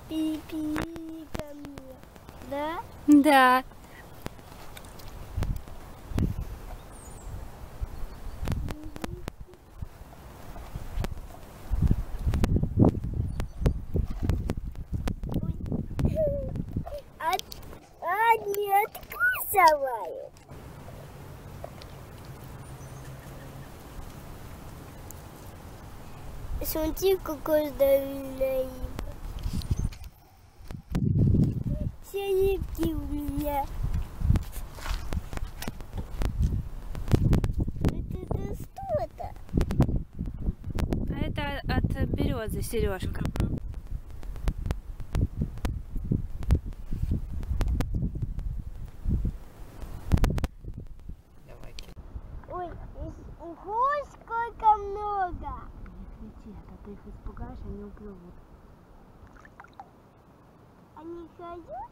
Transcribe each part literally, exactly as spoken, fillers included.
Пи-пи ко мне. Да? Да. А, а нет, откусывают. Смотри, какой здоровенный. Все рыбки у меня. Это, это что это? А это от березы, Сережка. Ой, ого, сколько много. Не кричи, а то ты их испугаешь, они уплывут. Они хорошие?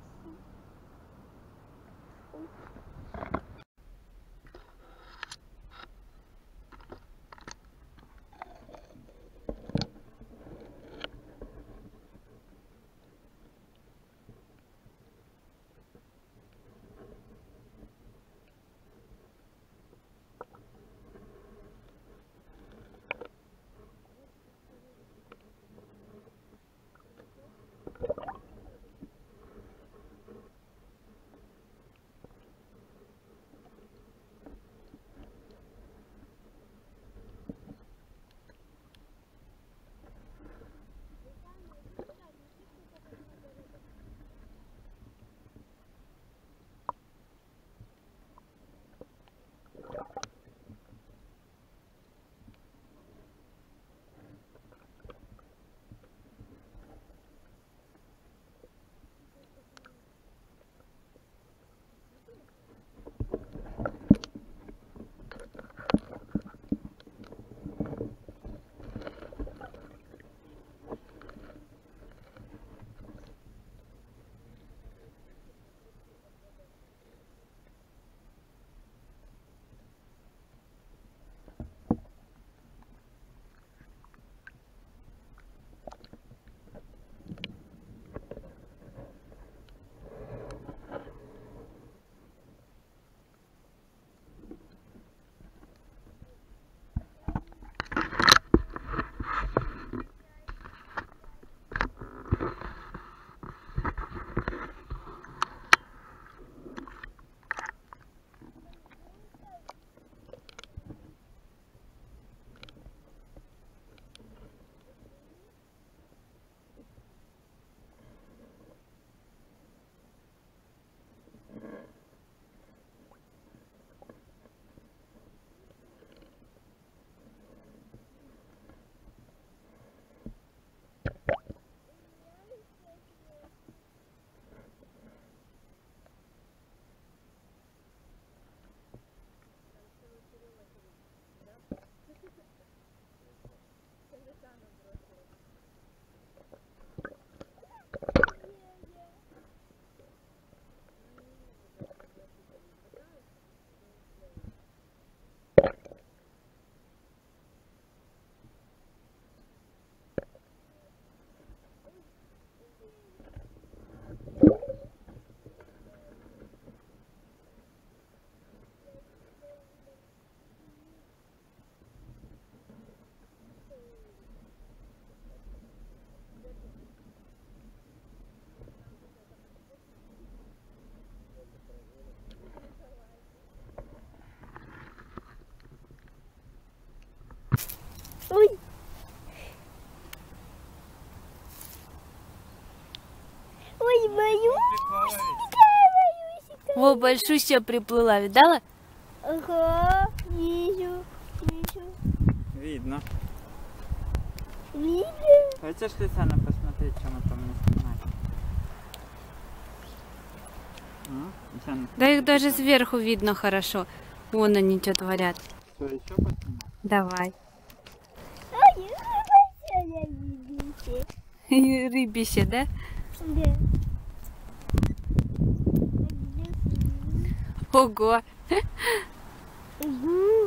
Ой. Ой, боюсь. Во, большущая приплыла, видала? Ага, вижу, вижу. Видно. Видно? Хочешь, Лисана, посмотреть, что мы там не снимаем? А? Лисана, Да их даже сверху видно хорошо. Вон они что творят. что, еще поснимаем? Давай. Ой, я видите. Рыбище, да? Да. Ого! Угу.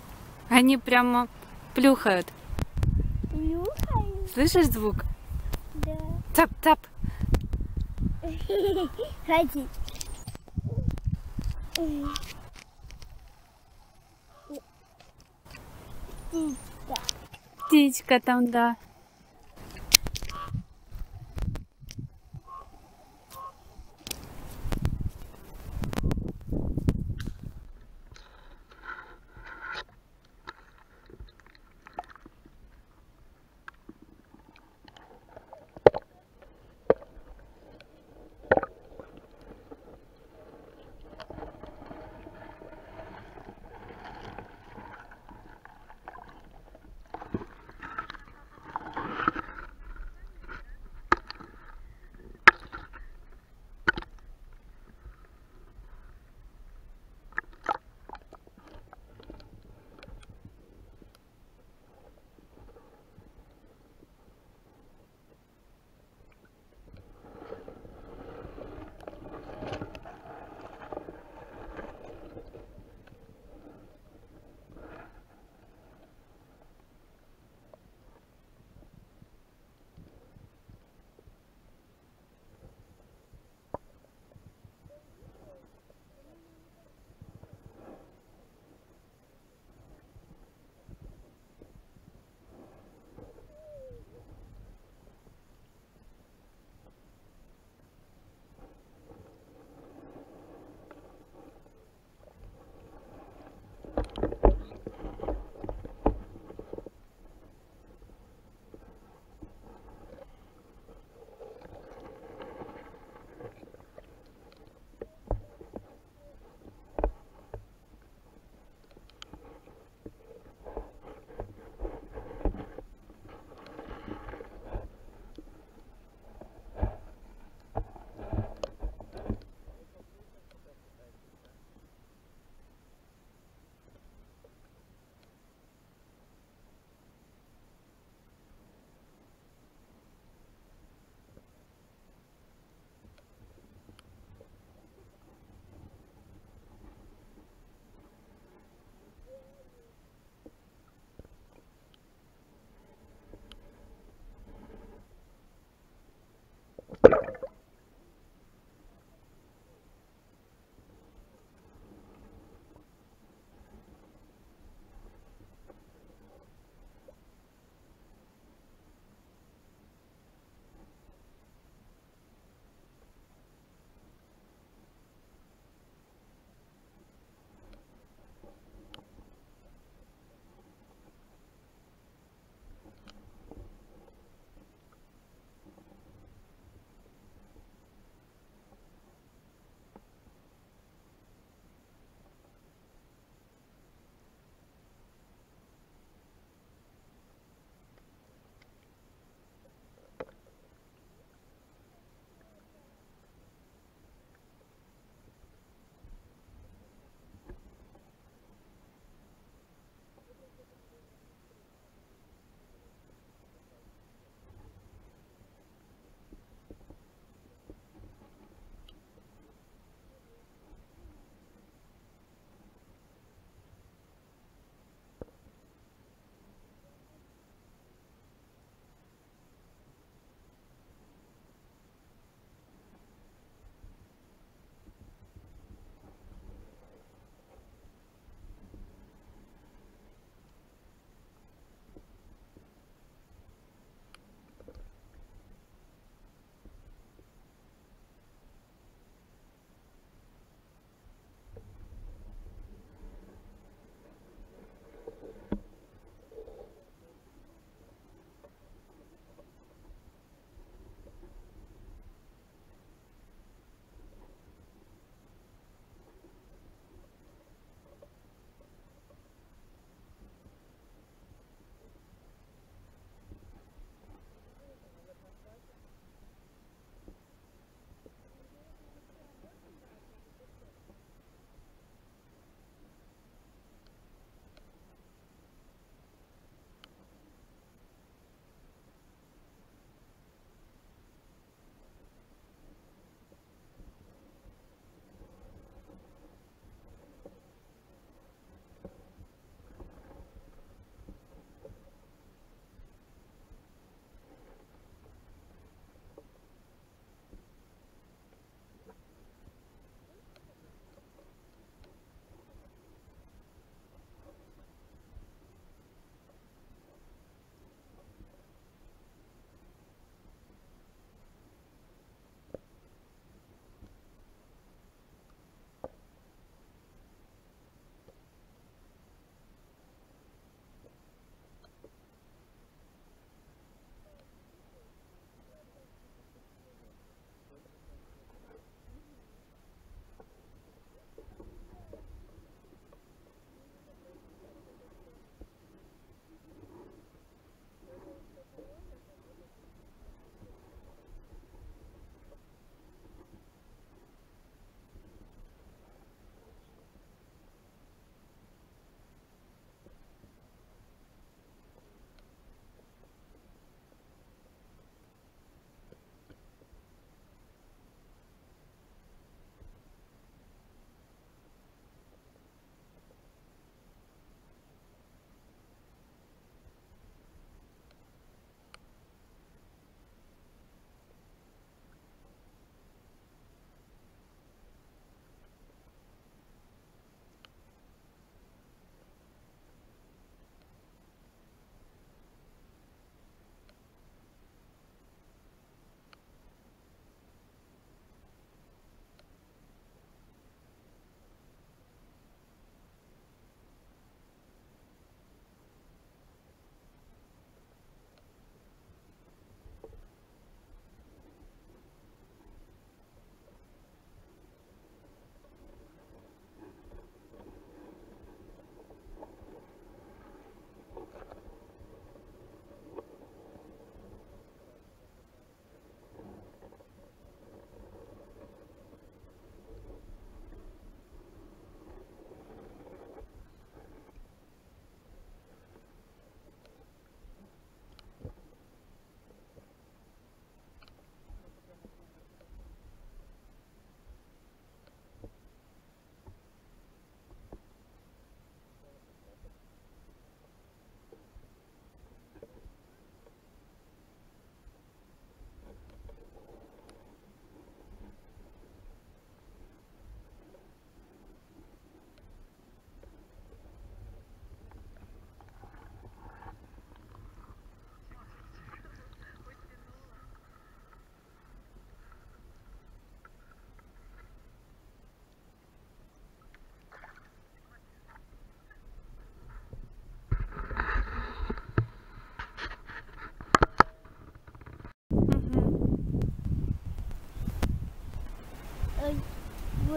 Они прямо плюхают. Нюхаю. Слышишь звук? Да. Тап-тап. Ходи. Птичка. Птичка там, да.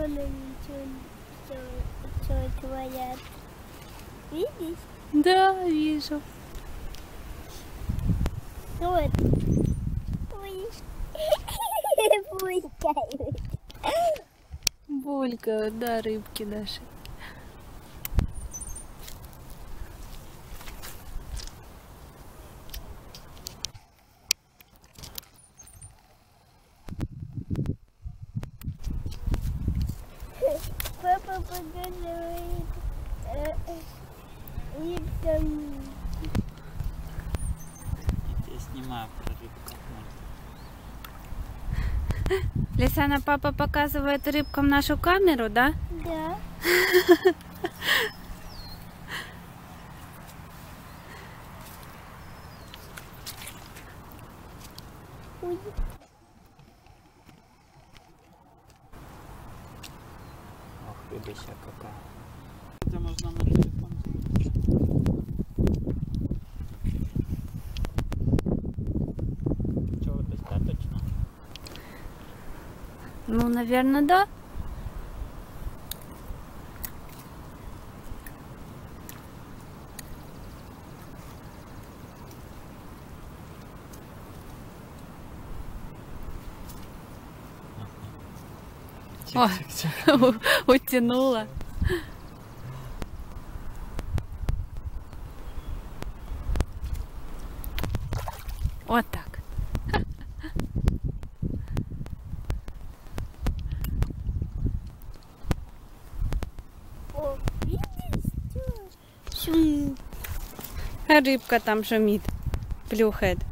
вон они что, что, что творят. Видишь? Да, вижу. Вот. Ой. Булькают. Булькают, да, рыбки наши. Папа показывает. э, э, И там... Я снимаю про рыбку. Лисана, папа показывает рыбкам нашу камеру, да? Да. Ой. Ох, рыбища какая. Это можно на телефон сделать. Чего, достаточно? Ну, наверное, да. О, утянула. Вот так. О, видишь, что? Шум. А рыбка там шумит, плюхает.